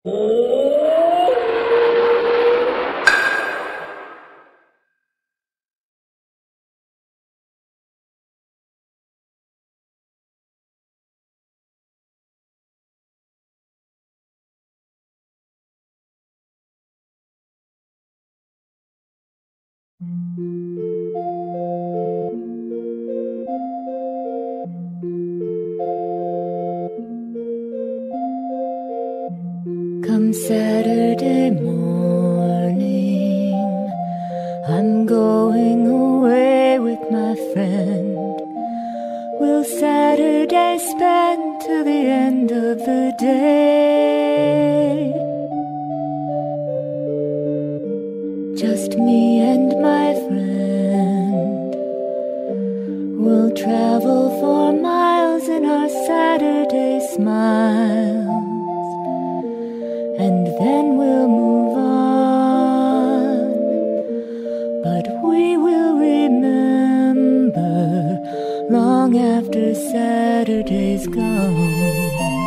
Come Saturday morning, I'm going away with my friend. Will Saturday spend to the end of the day? Just me and my friend. We'll travel for miles in our Saturday smiles, and then we'll move on. But we will remember long after Saturday's gone.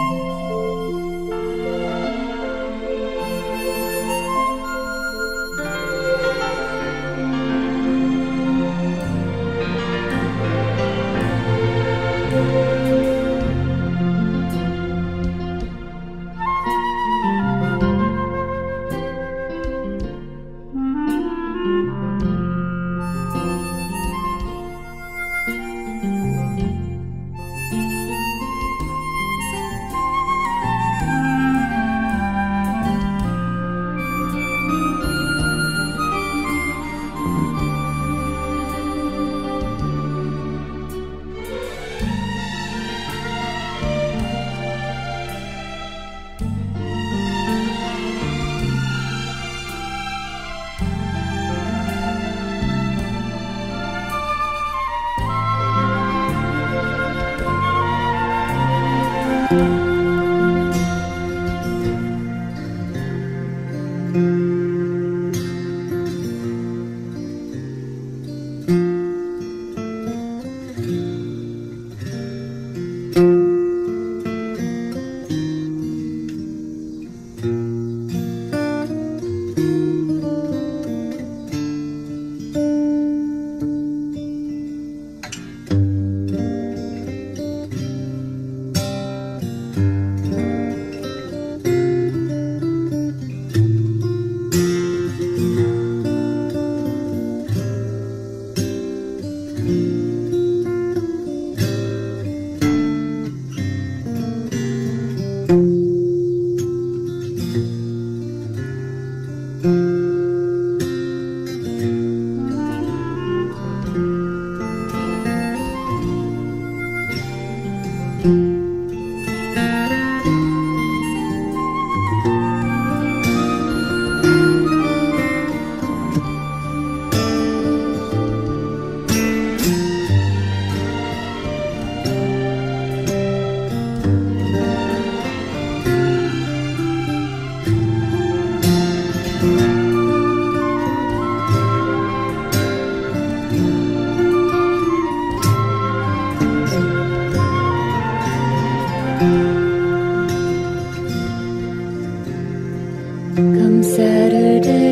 Come Saturday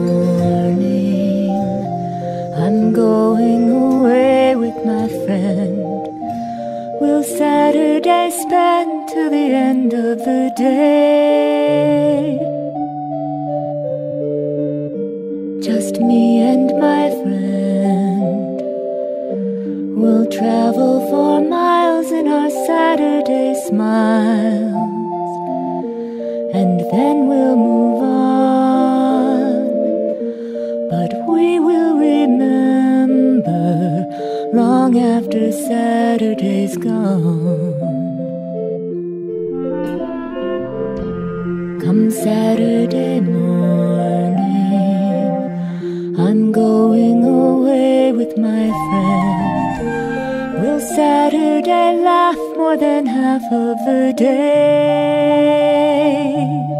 morning, I'm going away with my friend. Will Saturday spend to the end of the day? Just me and my friend. We'll travel for miles in our Saturday smiles, and then we'll move on. But we will remember long after Saturday's gone. Come Saturday morning, I'm going away with my friend. Will Saturday laugh more than half of the day?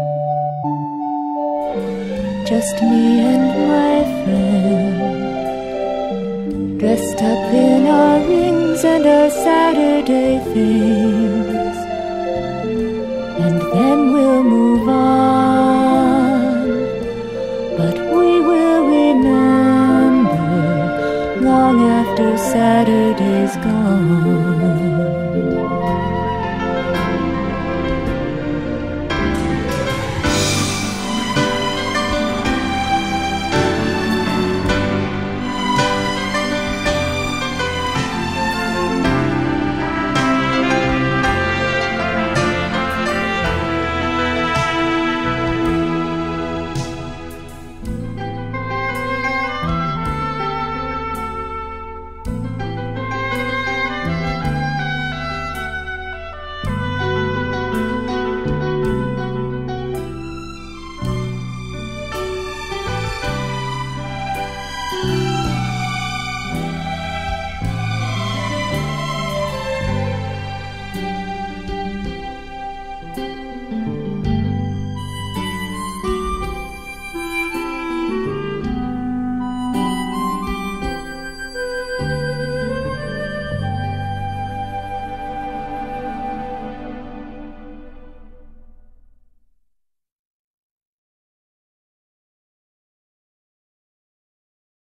Just me and my friend, dressed up in our rings and our Saturday things, and then we'll move on. Saturday's gone.